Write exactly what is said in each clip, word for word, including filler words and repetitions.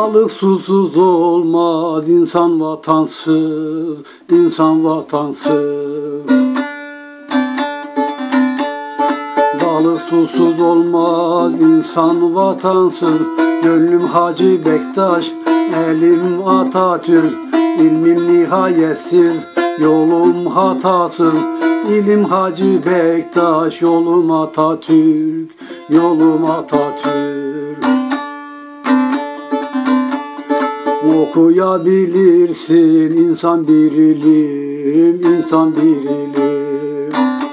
Balık susuz olmaz, insan vatansız, insan vatansız. Balık susuz olmaz, insan vatansız. Gönlüm Hacı Bektaş, elim Atatürk. İlmim nihayetsiz, yolum hatasız. İlim Hacı Bektaş, yolum Atatürk, yolum Atatürk. Okuyabilirsin insan bir ilim, insan bir ilim.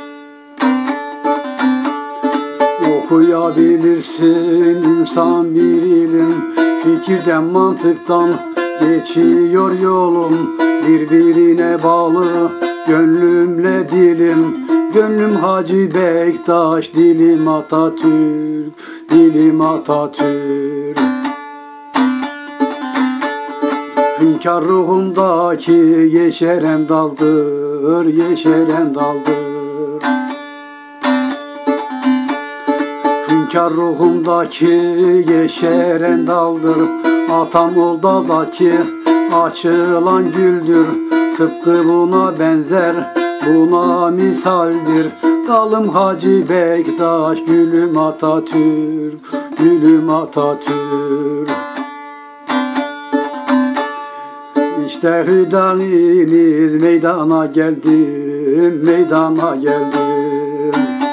Okuyabilirsin insan bir ilim. Fikirden mantıktan geçiyor yolum. Birbirine bağlı gönlümle dilim. Gönlüm Hacı Bektaş, dilim Atatürk, dilim Atatürk. Hünkâr ruhumdaki yeşeren daldır, yeşeren daldır. Hünkâr ruhumdaki yeşeren daldır. Atam oldadaki açılan güldür. Tıpkı buna benzer, buna misaldir. Dalım Hacı Bektaş, gülüm Atatürk, gülüm Atatürk. İşte hüdaniniz meydana geldim, meydana geldim.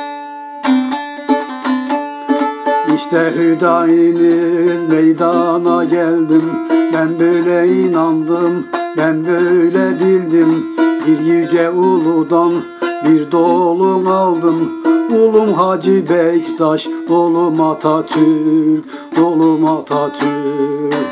İşte hüdaniniz meydana geldim. Ben böyle inandım, ben böyle bildim. Bir yüce uludan bir dolum aldım. Ulum Hacı Bektaş, dolum Atatürk, dolum Atatürk.